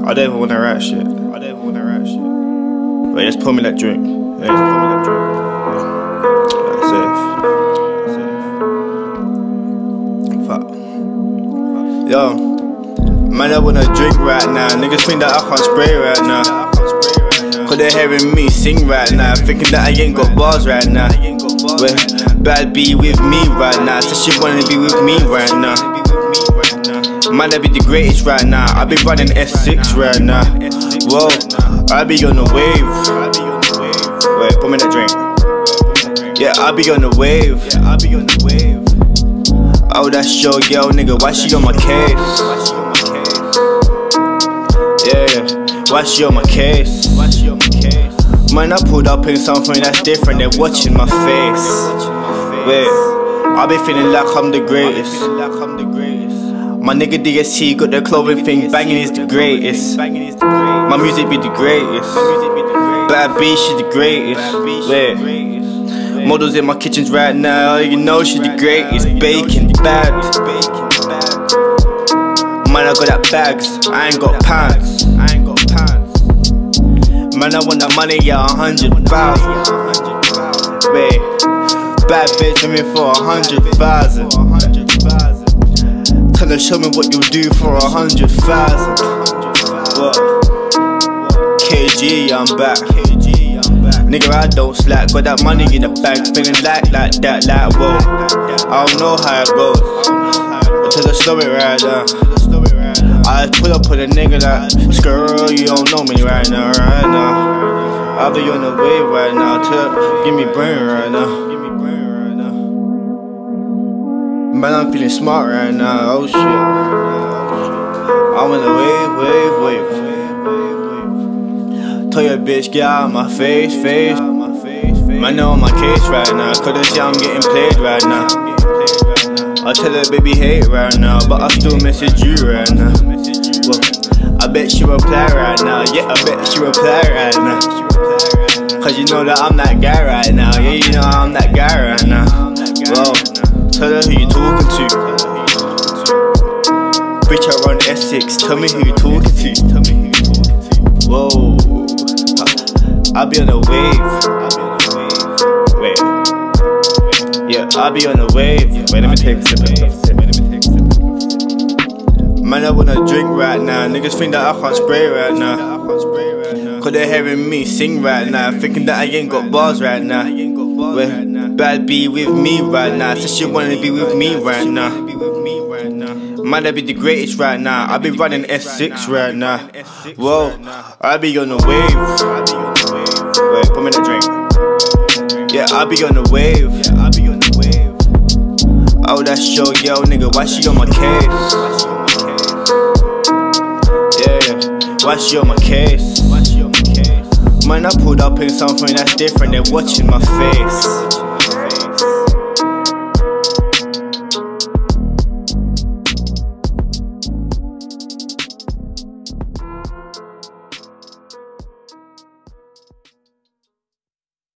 I don't even wanna rap shit. Wait, just pour me that drink. Yeah, just pour me that drink. That's it. Fuck. Yo, man, I wanna drink right now. Niggas think that I can't spray right now. Cause they're hearing me sing right now, thinking that I ain't got bars right now. Well, bad be with me right now, so she wanna be with me right now. Man, I be the greatest right now. I be running S6 right now. Whoa, I be on the wave. Wait, put me that drink. Yeah, I be on the wave. Oh, that's your girl, nigga. Why she on my case? Yeah, why she on my case? Man, I pulled up in something that's different. They're watching my face. Wait, I be feeling like I'm the greatest. My nigga DST got the clothing thing banging is the greatest. My music be the greatest. Bad B, she the greatest. Wait, models in my kitchens right now. You know she the greatest. Bacon bad. Man, I got that bags. I ain't got pants. Man, I want that money, yeah, 100,000. Wait, bad bitch with me for 100,000. Tryna show me what you do for 100,000. What? KG, I'm back. Nigga, I don't slack. Got that money in the bank, feeling like that, like whoa. I don't know how it goes until I slow it right now. I pull up with a nigga like, skrrr, you don't know me right now. I'll be on the wave right now, give me brain right now. Man, I'm feeling smart right now, oh shit. I'm on the wave. Tell your bitch, get out of my face. Man, they're on my case right now, cause they see I'm getting played right now. I tell her baby hate right now, but I still message you right now. Well, I bet she reply right now, yeah, I bet she reply right now. Cause you know that I'm that guy right now, yeah, you know I'm that guy right now. Well, tell her who you talking to. Bitch, I run S6, tell me who you talking to. Whoa, I'll be on the wave. Wait, yeah, I'll be on the wave. Wait, let me take a sip. Man, I wanna drink right now. Niggas think that I can't spray right now. Cause they're hearing me sing right now, thinking that I ain't got bars right now. Well, bad be with me right now, so she wanna be with me right now. Man, I be the greatest right now. I be running S6 right now. Whoa, I be on the wave. Wait, put me that drink. Yeah, I be on the wave. Oh, that's your girl, nigga. Why she on my case? Yeah, why she on my case? Man, I pulled up in something that's different. They're watching my face.